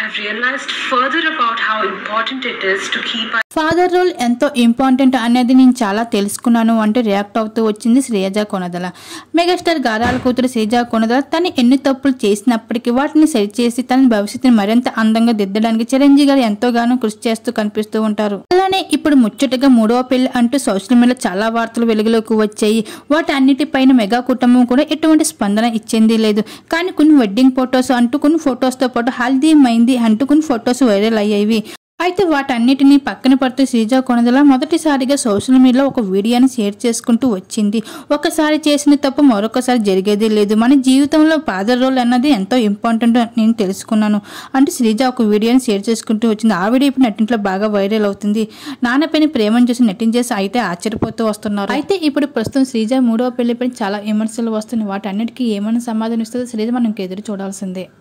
I've realized further about how important it is to keep father role ఎంతో important అనేది నేను చాలా తెలుసుకున్నాను అంటే రియాక్ట్ అవుతూ వచ్చింది శ్రీజ కొనదల. మెగాస్టార్ గారాల కూతురు శ్రీజ కొనదల తను ఎన్ని తప్పులు చేసినప్పటికీ వాటిని సరిచేసి తన భవిష్యత్తుని మరింత అందంగా దిద్దడానికి చిరంజీవి గారు ఎంతోగానో కృషి చేస్తూ కనిపిస్తూ ఉంటారు. అలానే ఇప్పుడు ముచ్చటగా 3వ పెళ్లి అంటూ సోషల్ మీడియాలో చాలా వార్తలు వెలుగులోకి వచ్చాయి. వాటి అన్నిటిపైన మెగా కుటుంబం కూడా ఎటువంటి స్పందన ఇచ్చింది లేదు. కానీ కొన్ని వెడ్డింగ్ ఫొటోస్ అంటూ కొన్ని ఫొటోస్తో పాటు హల్దీ మైంది అంటూ కొన్ని ఫొటోస్ వైరల్ అయ్యేవి. అయితే వాటన్నిటిని పక్కన పడుతూ శ్రీజ కొనదల మొదటిసారిగా సోషల్ మీడియాలో ఒక వీడియోని షేర్ చేసుకుంటూ వచ్చింది. ఒకసారి చేసిన తప్పు మరొకసారి జరిగేది లేదు. మన జీవితంలో ఫాదర్ రోల్ అన్నది ఎంతో ఇంపార్టెంట్ నేను తెలుసుకున్నాను అంటే శ్రీజ ఒక వీడియోని షేర్ చేసుకుంటూ వచ్చింది. ఆ వీడియో ఇప్పుడు నెట్టింట్లో బాగా వైరల్ అవుతుంది. నాన్నపైన ప్రేమను చూసి నటించేసి అయితే ఆశ్చర్యపోతూ వస్తున్నారు. అయితే ఇప్పుడు ప్రస్తుతం శ్రీజ 3వ పెళ్లిపై చాలా విమర్శలు వస్తున్నాయి. వాటన్నిటికీ ఏమైనా సమాధానం ఇస్తుందో శ్రీజ మనం ఎదురు చూడాల్సిందే.